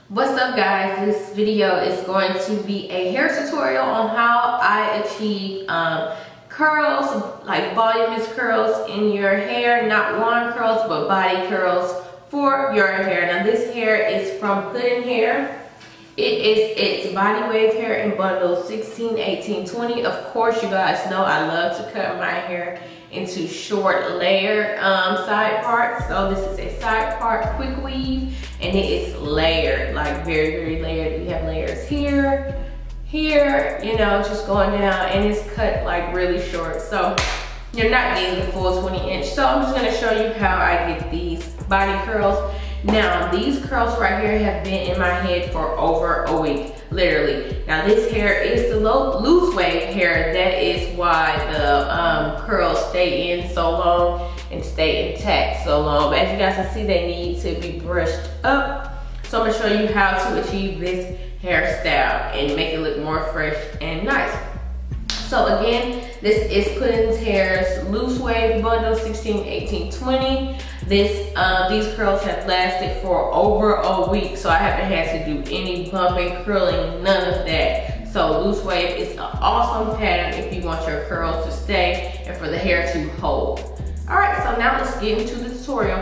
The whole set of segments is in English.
What's up guys, this video is going to be a hair tutorial on how I achieve curls, like voluminous curls in your hair, not wand curls but body curls for your hair. Now this hair is from Puddin Hair. It's body wave hair in bundles 16, 18, 20. Of course you guys know I love to cut my hair into short layer side parts. So this is a side part quick weave and it is layered, like very layered. We have layers here, you know, just going down, and it's cut like really short. So you're not needing the full 20-inch. So I'm just gonna show you how I get these body curls. Now these curls right here have been in my head for over a week, literally. Now this hair is the loose wave hair. That is why the curls stay in so long and stay intact so long. But as you guys can see, they need to be brushed up. So I'm gonna show you how to achieve this hairstyle and make it look more fresh and nice. So again, this is Puddin Hair's loose wave bundle 16, 18, 20. These curls have lasted for over a week, so I haven't had to do any bumping, curling, none of that. So loose wave is an awesome pattern if you want your curls to stay and for the hair to hold. All right, so now let's get into the tutorial.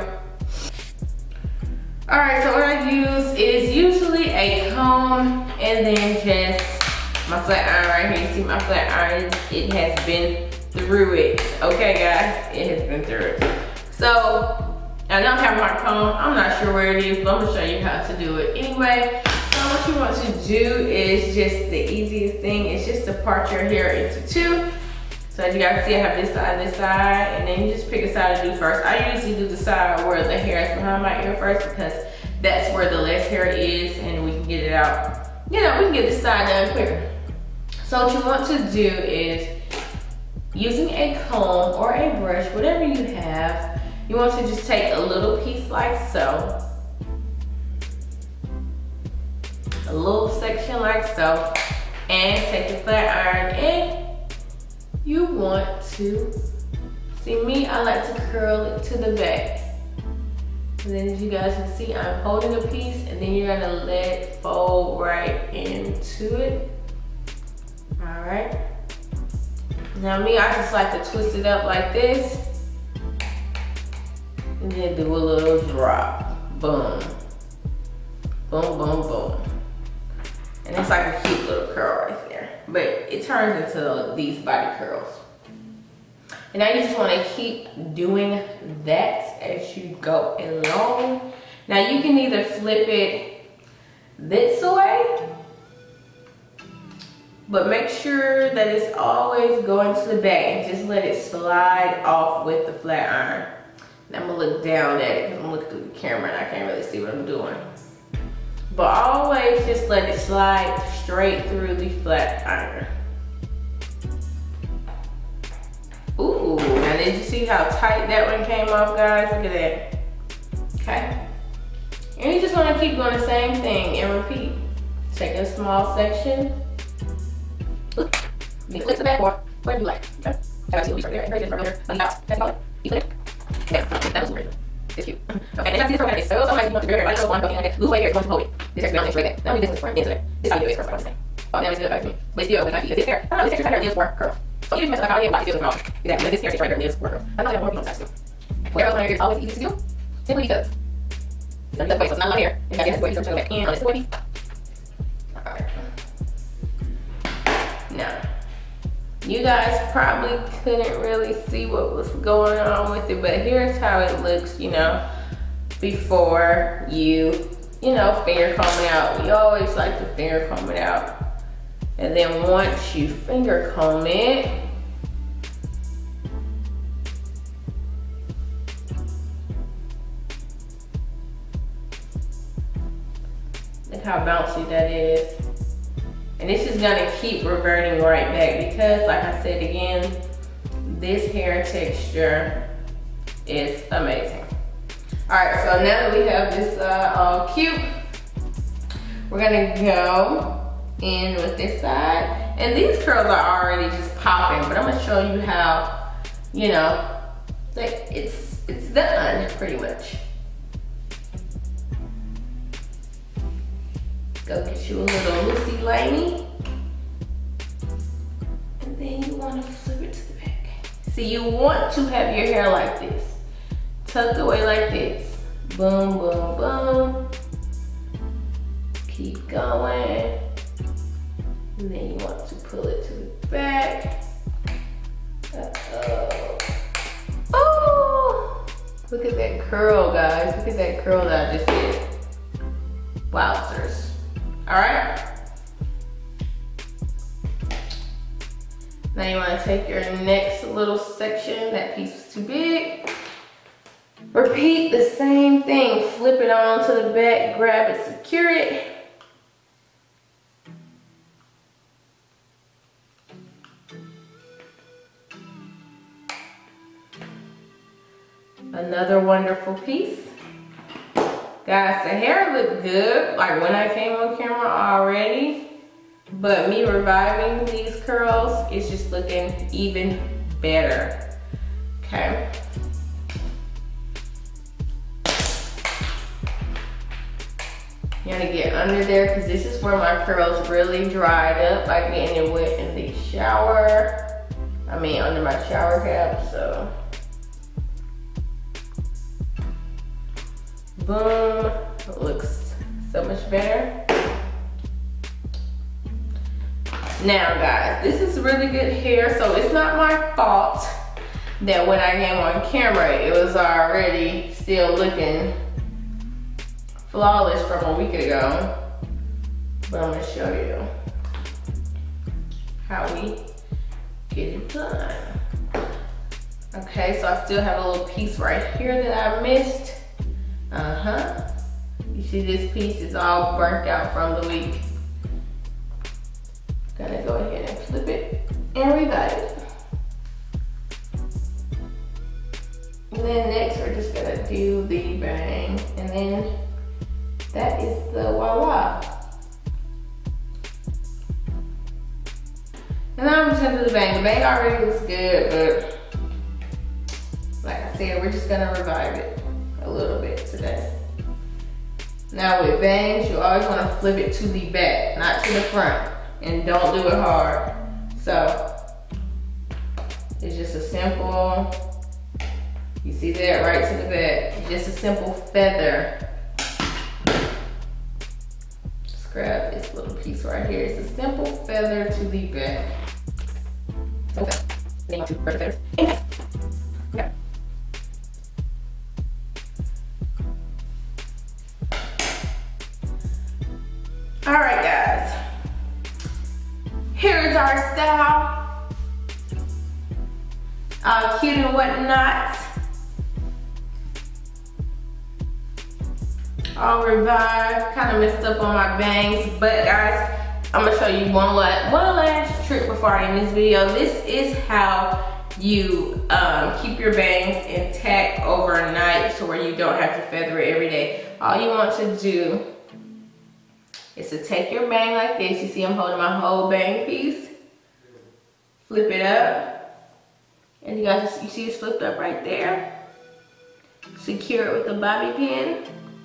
All right, so what I use is usually a comb and then just my flat iron right here. You see my flat iron, it has been through it. Okay guys, it has been through it. So I don't have my comb, I'm not sure where it is, but I'm gonna show you how to do it anyway. So what you want to do is just the easiest thing is just to part your hair into two. So as you guys see, I have this side, and then you just pick a side to do first. I usually do the side where the hair is behind my ear first because that's where the less hair is and we can get it out. You know, we can get this side done quicker. So what you want to do is, using a comb or a brush, whatever you have, you want to just take a little piece like so. A little section like so. And take the flat iron and you want to, see me, I like to curl it to the back. And then as you guys can see, I'm holding a piece and then you're gonna let it fold right into it. All right. Now me, I just like to twist it up like this. And then do a little drop. Boom. Boom, boom, boom. And it's like a cute little curl right there. But it turns into these body curls. And now you just want to keep doing that as you go along. Now you can either flip it this way, but make sure that it's always going to the back and just let it slide off with the flat iron. And I'm gonna look down at it because I'm looking through the camera and I can't really see what I'm doing. But always just let it slide straight through the flat iron. Ooh, now did you see how tight that one came off, guys? Look at that. Okay. And you just want to keep doing the same thing and repeat. Take a small section. Look. You flip the back or whatever you like. Okay. I see a piece right there, and right there, on the top. That's it. You flip it. Yeah, that was great. It's cute. Okay, and I see this from it's so nice. You want to do it right. I one going like blue way here is going to hold it. This is going to right there. Now we do this front into it. This is how you do it first. I say. Oh, now it's good. But it's still open. It's hair. I don't know. This hair is for curl. So even if it's like how you apply it, it's still exactly. This hair is right here. It's for curl. I know that more people don't do. Where else on your hair is always easy to do. Simply because it's not the way. So it's not a lot of hair. And that's where you go back in on this way. Alright. Now. You guys probably couldn't really see what was going on with it, but here's how it looks, you know, before you know, finger comb it out. We always like to finger comb it out. And then once you finger comb it, look how bouncy that is. And this is gonna keep reverting right back because, like I said again, this hair texture is amazing. All right, so now that we have this all cute, we're gonna go in with this side. And these curls are already just popping, but I'm gonna show you how, you know, like it's done pretty much. Go get you a little loosey laney. And then you want to flip it to the back. See, you want to have your hair like this. Tucked away like this. Boom, boom, boom. Keep going. And then you want to pull it to the back. Uh-oh. Oh! Look at that curl, guys. Look at that curl that I just did. Wowzers. Alright? Now you want to take your next little section. That piece was too big. Repeat the same thing. Flip it onto the back, grab it, secure it. Another wonderful piece. Guys, the hair looked good, like when I came on camera already, but me reviving these curls is just looking even better, okay? You gotta get under there because this is where my curls really dried up by getting it wet in the shower. I mean, under my shower cap, so. Boom, it looks so much better. Now guys, this is really good hair, so it's not my fault that when I came on camera, it was already still looking flawless from a week ago. But I'm gonna show you how we get it done. Okay, so I still have a little piece right here that I missed. You see this piece is all burnt out from the week. Gonna go ahead and flip it and revive it. And then next we're just gonna do the bang, and then that is the voila. And now I'm just gonna do the bang. The bang already looks good, but like I said, we're just gonna revive it a little bit today. Now with bangs, you always want to flip it to the back, not to the front, and don't do it hard. So it's just a simple, you see that right to the back, it's just a simple feather. Just grab this little piece right here. It's a simple feather to the back. Okay. Then you want to feathers. Okay. All right, guys. Here is our style. All cute and whatnot. All revived. Kind of messed up on my bangs, but guys, I'm gonna show you one last trick before I end this video. This is how you keep your bangs intact overnight, so where you don't have to feather it every day. All you want to do is to take your bang like this. You see I'm holding my whole bang piece. Flip it up. And you see it's flipped up right there. Secure it with a bobby pin.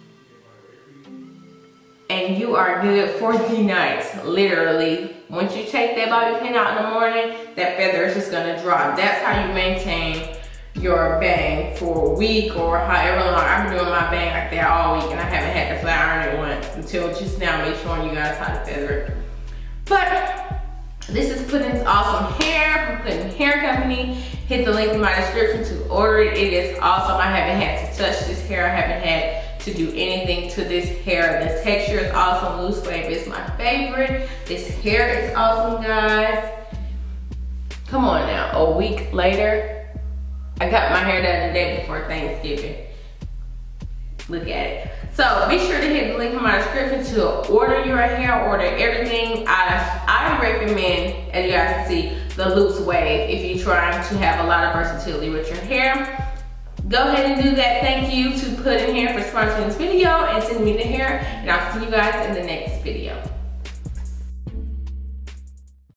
And you are good for the night, literally. Once you take that bobby pin out in the morning, that feather is just gonna drop. That's how you maintain your bang for a week or however long. I've been doing my bang like that all week and I haven't had to flat iron it once until just now me showing you guys how to feather it. But this is Pudding's awesome hair from Pudding Hair Company. Hit the link in my description to order it. It is awesome. I haven't had to touch this hair. I haven't had to do anything to this hair. The texture is awesome. Loose wave is my favorite. This hair is awesome, guys. Come on now, a week later, I got my hair done the day before Thanksgiving. Look at it. So be sure to hit the link in my description to order your hair, order everything. I recommend, as you guys can see, the loose wave if you're trying to have a lot of versatility with your hair. Go ahead and do that. Thank you to Pudding Hair for sponsoring this video and sending me the hair. And I'll see you guys in the next video.